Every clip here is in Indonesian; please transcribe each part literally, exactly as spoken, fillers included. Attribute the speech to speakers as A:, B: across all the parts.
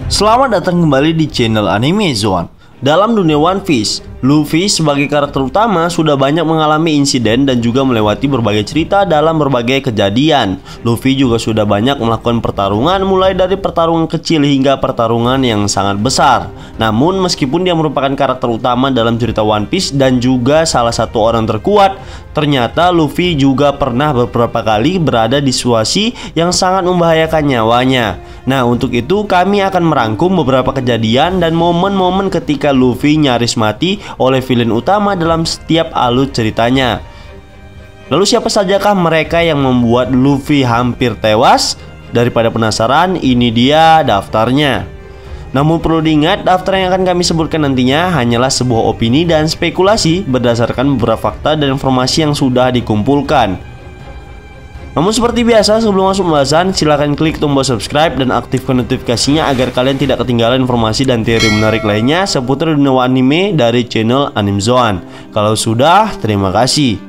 A: Selamat datang kembali di channel Anime Zone. Dalam dunia One Piece, Luffy sebagai karakter utama sudah banyak mengalami insiden dan juga melewati berbagai cerita dalam berbagai kejadian. Luffy juga sudah banyak melakukan pertarungan, mulai dari pertarungan kecil hingga pertarungan yang sangat besar. Namun meskipun dia merupakan karakter utama dalam cerita One Piece dan juga salah satu orang terkuat, ternyata Luffy juga pernah beberapa kali berada di situasi yang sangat membahayakan nyawanya. Nah, untuk itu kami akan merangkum beberapa kejadian dan momen-momen ketika Luffy nyaris mati oleh villain utama dalam setiap alur ceritanya. Lalu siapa sajakah mereka yang membuat Luffy hampir tewas? Daripada penasaran, ini dia daftarnya. Namun perlu diingat, daftar yang akan kami sebutkan nantinya hanyalah sebuah opini dan spekulasi berdasarkan beberapa fakta dan informasi yang sudah dikumpulkan. Namun seperti biasa, sebelum masuk pembahasan, silahkan klik tombol subscribe dan aktifkan notifikasinya agar kalian tidak ketinggalan informasi dan teori menarik lainnya seputar dunia anime dari channel Anime Zone. Kalau sudah, terima kasih.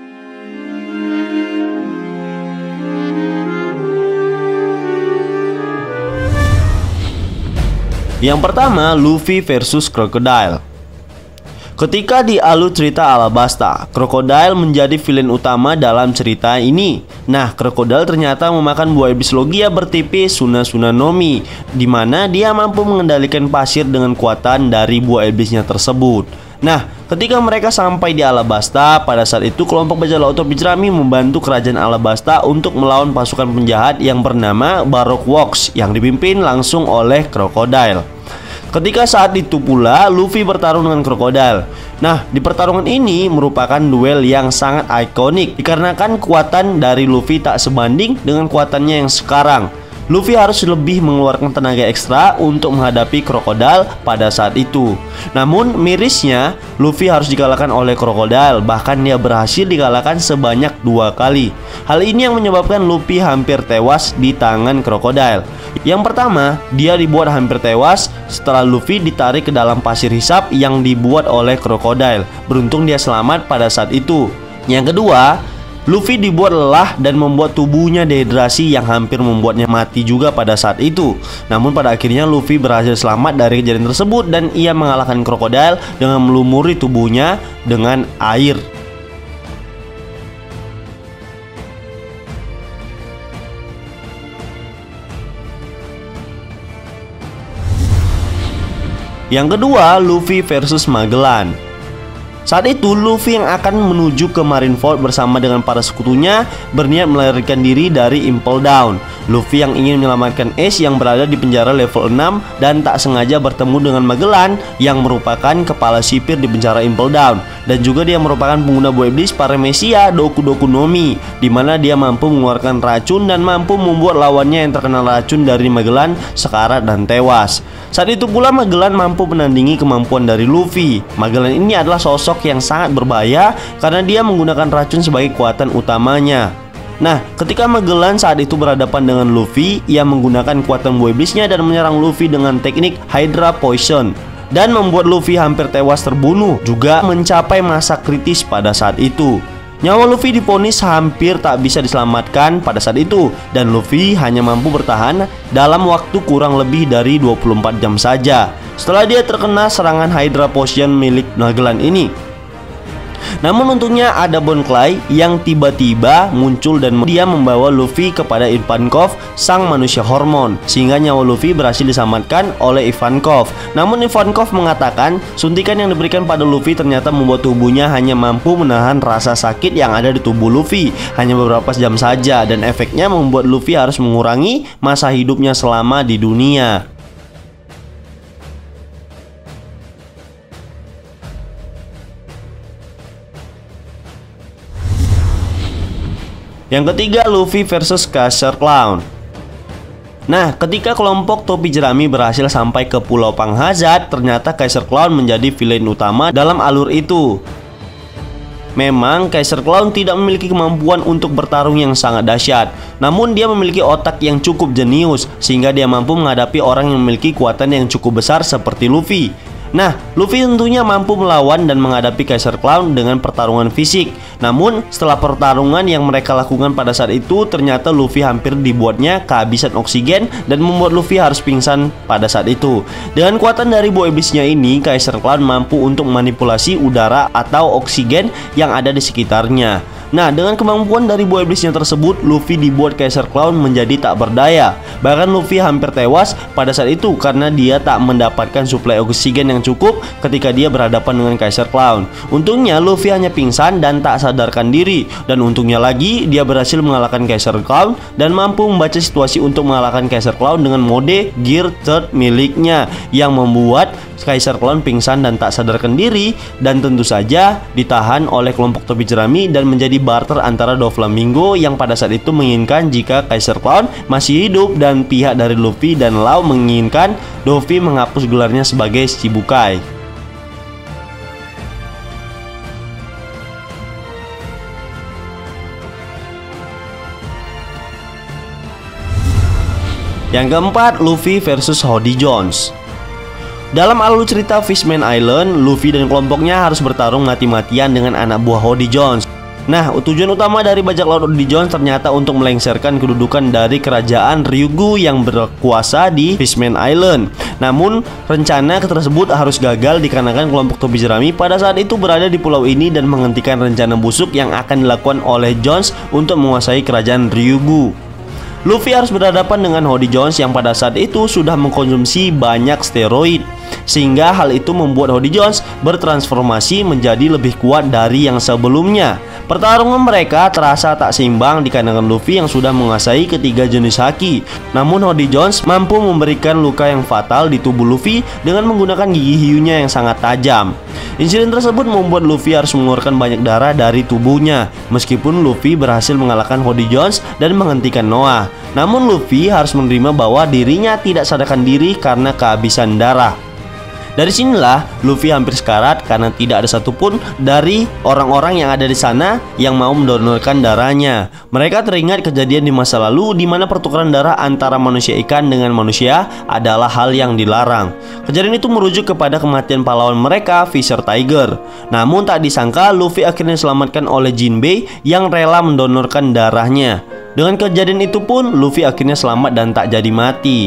A: Yang pertama, Luffy versus Crocodile. Ketika di alur cerita Alabasta, Crocodile menjadi villain utama dalam cerita ini. Nah, Crocodile ternyata memakan buah iblis Logia bertipe Suna Suna no Mi, di mana dia mampu mengendalikan pasir dengan kekuatan dari buah iblisnya tersebut. Nah, ketika mereka sampai di Alabasta, pada saat itu kelompok bajak laut topi jerami membantu kerajaan Alabasta untuk melawan pasukan penjahat yang bernama Baroque Works yang dipimpin langsung oleh Crocodile. Ketika saat itu pula Luffy bertarung dengan Crocodile. Nah, di pertarungan ini merupakan duel yang sangat ikonik dikarenakan kekuatan dari Luffy tak sebanding dengan kekuatannya yang sekarang. Luffy harus lebih mengeluarkan tenaga ekstra untuk menghadapi Crocodile pada saat itu. Namun mirisnya, Luffy harus dikalahkan oleh Crocodile. Bahkan dia berhasil dikalahkan sebanyak dua kali. Hal ini yang menyebabkan Luffy hampir tewas di tangan Crocodile. Yang pertama, dia dibuat hampir tewas setelah Luffy ditarik ke dalam pasir hisap yang dibuat oleh Crocodile. Beruntung dia selamat pada saat itu. Yang kedua, Luffy dibuat lelah dan membuat tubuhnya dehidrasi yang hampir membuatnya mati juga pada saat itu. Namun pada akhirnya Luffy berhasil selamat dari kejadian tersebut dan ia mengalahkan Crocodile dengan melumuri tubuhnya dengan air. Yang kedua, Luffy versus Magellan. Saat itu Luffy yang akan menuju ke Marineford bersama dengan para sekutunya berniat melarikan diri dari Impel Down. Luffy yang ingin menyelamatkan Ace yang berada di penjara level enam dan tak sengaja bertemu dengan Magellan yang merupakan kepala sipir di penjara Impel Down, dan juga dia merupakan pengguna buah iblis Paramecia Doku Doku no Mi, di mana dia mampu mengeluarkan racun dan mampu membuat lawannya yang terkena racun dari Magellan sekarat dan tewas. Saat itu pula Magellan mampu menandingi kemampuan dari Luffy. Magellan ini adalah sosok yang sangat berbahaya karena dia menggunakan racun sebagai kekuatan utamanya. Nah, ketika Magellan saat itu berhadapan dengan Luffy, ia menggunakan kekuatan buah iblisnya dan menyerang Luffy dengan teknik Hydra Poison dan membuat Luffy hampir tewas terbunuh, juga mencapai masa kritis pada saat itu. Nyawa Luffy divonis hampir tak bisa diselamatkan pada saat itu, dan Luffy hanya mampu bertahan dalam waktu kurang lebih dari dua puluh empat jam saja setelah dia terkena serangan Hydra Potion milik Magellan ini. Namun untungnya ada Bon Clay yang tiba-tiba muncul dan dia membawa Luffy kepada Ivankov, sang manusia hormon, sehingga nyawa Luffy berhasil diselamatkan oleh Ivankov. Namun Ivankov mengatakan suntikan yang diberikan pada Luffy ternyata membuat tubuhnya hanya mampu menahan rasa sakit yang ada di tubuh Luffy hanya beberapa jam saja, dan efeknya membuat Luffy harus mengurangi masa hidupnya selama di dunia. Yang ketiga, Luffy versus Kaiser Clown. Nah, ketika kelompok topi jerami berhasil sampai ke Pulau Panghazard, ternyata Kaiser Clown menjadi villain utama dalam alur itu. Memang Kaiser Clown tidak memiliki kemampuan untuk bertarung yang sangat dahsyat, namun dia memiliki otak yang cukup jenius sehingga dia mampu menghadapi orang yang memiliki kekuatan yang cukup besar seperti Luffy. Nah, Luffy tentunya mampu melawan dan menghadapi Kaiser Clown dengan pertarungan fisik. Namun, setelah pertarungan yang mereka lakukan pada saat itu, ternyata Luffy hampir dibuatnya kehabisan oksigen dan membuat Luffy harus pingsan pada saat itu. Dengan kekuatan dari buah iblisnya ini, Kaiser Clown mampu untuk memanipulasi udara atau oksigen yang ada di sekitarnya. Nah, dengan kemampuan dari buah iblisnya tersebut, Luffy dibuat Kaiser Clown menjadi tak berdaya. Bahkan Luffy hampir tewas pada saat itu karena dia tak mendapatkan suplai oksigen yang cukup ketika dia berhadapan dengan Kaiser Clown. Untungnya Luffy hanya pingsan dan tak sadarkan diri. Dan untungnya lagi, dia berhasil mengalahkan Kaiser Clown dan mampu membaca situasi untuk mengalahkan Kaiser Clown dengan mode Gear Third miliknya, yang membuat Kaiser Clown pingsan dan tak sadarkan diri, dan tentu saja ditahan oleh kelompok topi jerami dan menjadi barter antara Doflamingo yang pada saat itu menginginkan jika Kaiser Clown masih hidup, dan pihak dari Luffy dan Law menginginkan Luffy menghapus gelarnya sebagai Shichibukai. Yang keempat, Luffy versus Hody Jones. Dalam alur cerita Fishman Island, Luffy dan kelompoknya harus bertarung mati-matian dengan anak buah Hody Jones. Nah, tujuan utama dari bajak laut Hody Jones ternyata untuk melengsarkan kedudukan dari kerajaan Ryugu yang berkuasa di Fishman Island. Namun, rencana tersebut harus gagal dikarenakan kelompok topi jerami pada saat itu berada di pulau ini dan menghentikan rencana busuk yang akan dilakukan oleh Jones untuk menguasai kerajaan Ryugu. Luffy harus berhadapan dengan Hody Jones yang pada saat itu sudah mengkonsumsi banyak steroid, sehingga hal itu membuat Hody Jones bertransformasi menjadi lebih kuat dari yang sebelumnya. Pertarungan mereka terasa tak seimbang dikarenakan Luffy yang sudah menguasai ketiga jenis haki. Namun Hody Jones mampu memberikan luka yang fatal di tubuh Luffy dengan menggunakan gigi hiunya yang sangat tajam. Insiden tersebut membuat Luffy harus mengeluarkan banyak darah dari tubuhnya. Meskipun Luffy berhasil mengalahkan Hody Jones dan menghentikan Noah, namun Luffy harus menerima bahwa dirinya tidak sadarkan diri karena kehabisan darah. Dari sinilah Luffy hampir sekarat karena tidak ada satupun dari orang-orang yang ada di sana yang mau mendonorkan darahnya. Mereka teringat kejadian di masa lalu di mana pertukaran darah antara manusia ikan dengan manusia adalah hal yang dilarang. Kejadian itu merujuk kepada kematian pahlawan mereka, Fisher Tiger. Namun tak disangka Luffy akhirnya diselamatkan oleh Jinbei yang rela mendonorkan darahnya. Dengan kejadian itu pun Luffy akhirnya selamat dan tak jadi mati.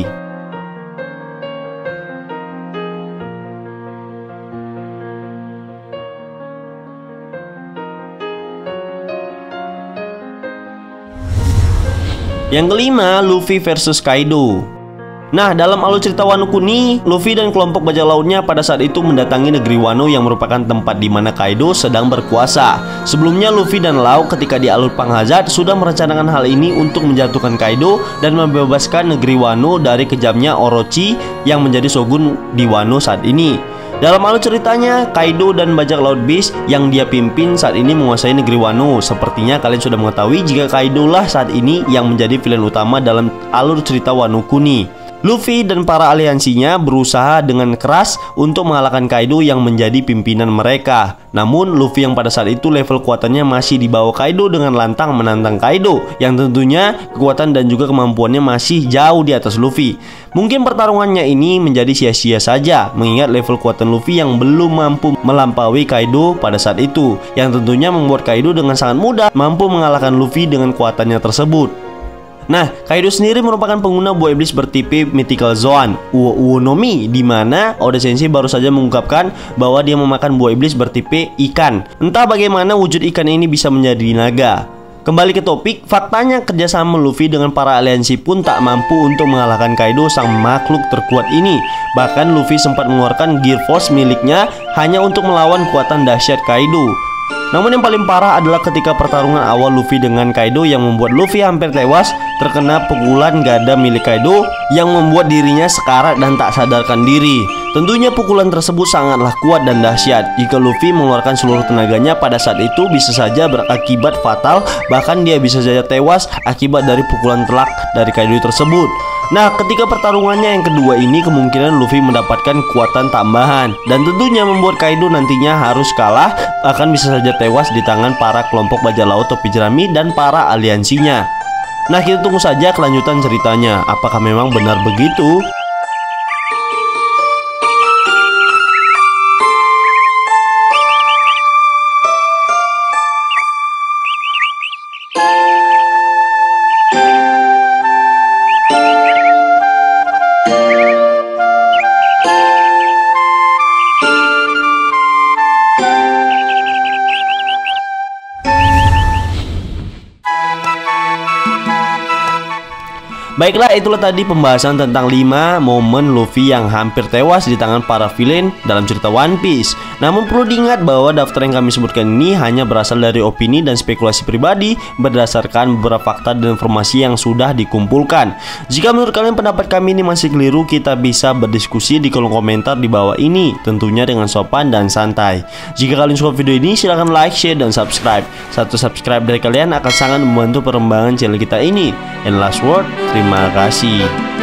A: Yang kelima, Luffy versus Kaido. Nah, dalam alur cerita Wano Kuni, Luffy dan kelompok bajak lautnya pada saat itu mendatangi negeri Wano yang merupakan tempat di mana Kaido sedang berkuasa. Sebelumnya Luffy dan Law ketika di alur Perang Hazard sudah merencanakan hal ini untuk menjatuhkan Kaido dan membebaskan negeri Wano dari kejamnya Orochi yang menjadi shogun di Wano saat ini. Dalam alur ceritanya, Kaido dan bajak laut Beast yang dia pimpin saat ini menguasai negeri Wano. Sepertinya kalian sudah mengetahui jika Kaido lah saat ini yang menjadi villain utama dalam alur cerita Wano Kuni. Luffy dan para aliansinya berusaha dengan keras untuk mengalahkan Kaido yang menjadi pimpinan mereka. Namun Luffy yang pada saat itu level kekuatannya masih di bawah Kaido dengan lantang menantang Kaido, yang tentunya kekuatan dan juga kemampuannya masih jauh di atas Luffy. Mungkin pertarungannya ini menjadi sia-sia saja mengingat level kekuatan Luffy yang belum mampu melampaui Kaido pada saat itu, yang tentunya membuat Kaido dengan sangat mudah mampu mengalahkan Luffy dengan kekuatannya tersebut. Nah, Kaido sendiri merupakan pengguna buah iblis bertipe Mythical Zoan Uo Uo no Mi, di mana Oda Sensei baru saja mengungkapkan bahwa dia memakan buah iblis bertipe ikan. Entah bagaimana wujud ikan ini bisa menjadi naga. Kembali ke topik, faktanya kerjasama Luffy dengan para aliansi pun tak mampu untuk mengalahkan Kaido, sang makhluk terkuat ini. Bahkan Luffy sempat mengeluarkan Gear Force miliknya hanya untuk melawan kekuatan dahsyat Kaido. Namun yang paling parah adalah ketika pertarungan awal Luffy dengan Kaido yang membuat Luffy hampir tewas terkena pukulan gada milik Kaido yang membuat dirinya sekarat dan tak sadarkan diri. Tentunya pukulan tersebut sangatlah kuat dan dahsyat. Jika Luffy mengeluarkan seluruh tenaganya pada saat itu bisa saja berakibat fatal, bahkan dia bisa saja tewas akibat dari pukulan telak dari Kaido tersebut. Nah, ketika pertarungannya yang kedua ini kemungkinan Luffy mendapatkan kekuatan tambahan dan tentunya membuat Kaido nantinya harus kalah, bahkan bisa saja tewas di tangan para kelompok bajak laut topi jerami dan para aliansinya. Nah, kita tunggu saja kelanjutan ceritanya. Apakah memang benar begitu? Baiklah, itulah tadi pembahasan tentang lima momen Luffy yang hampir tewas di tangan para villain dalam cerita One Piece. Namun perlu diingat bahwa daftar yang kami sebutkan ini hanya berasal dari opini dan spekulasi pribadi berdasarkan beberapa fakta dan informasi yang sudah dikumpulkan. Jika menurut kalian pendapat kami ini masih keliru, kita bisa berdiskusi di kolom komentar di bawah ini, tentunya dengan sopan dan santai. Jika kalian suka video ini, silahkan like, share, dan subscribe. Satu subscribe dari kalian akan sangat membantu perkembangan channel kita ini. And last word, terima kasih.